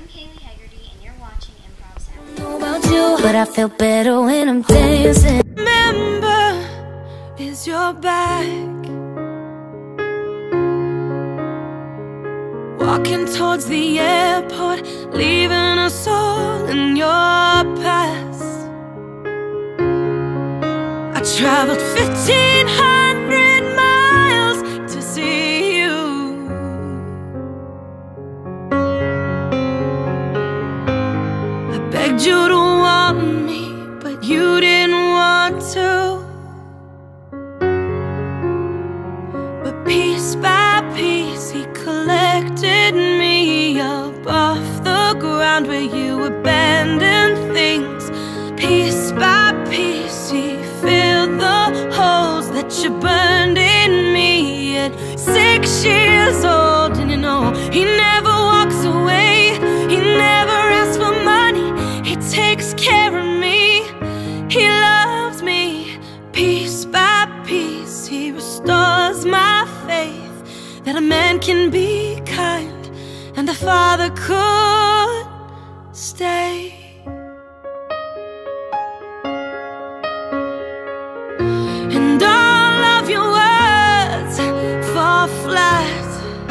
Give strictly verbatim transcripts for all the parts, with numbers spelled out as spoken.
I'm Kayleigh Hegarty, and you're watching Improv Sound. I know about you, but I feel better when I'm dancing. Remember, is your back walking towards the airport, leaving us all in your past. I traveled fifteen hundred miles to see you. I begged you to want me, but you didn't want to. But piece by piece he collected me up off the ground where you abandoned things. Piece by piece he filled the holes that you burned in me at six years old. And you know he never walks away, he never asks for money, he takes care of me, he loves me. Piece by piece he restores my faith that a man can be kind and a father could stay. And all of your words fall flat.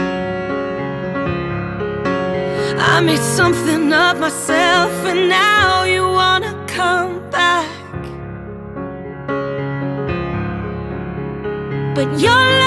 I made something of myself, and now you wanna come back. But you're